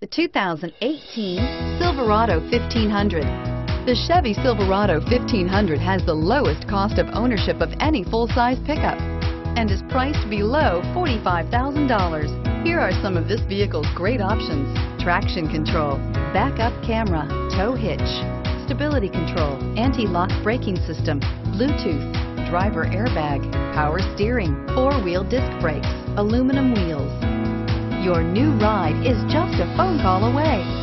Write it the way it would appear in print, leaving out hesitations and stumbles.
2018 Silverado 1500. The Chevy Silverado 1500 has the lowest cost of ownership of any full-size pickup and is priced below $45,000. Here are some of this vehicle's great options: traction control, backup camera, tow hitch, stability control, anti-lock braking system, Bluetooth, driver airbag, power steering, four-wheel disc brakes, aluminum wheels. Your new ride is just a phone call away.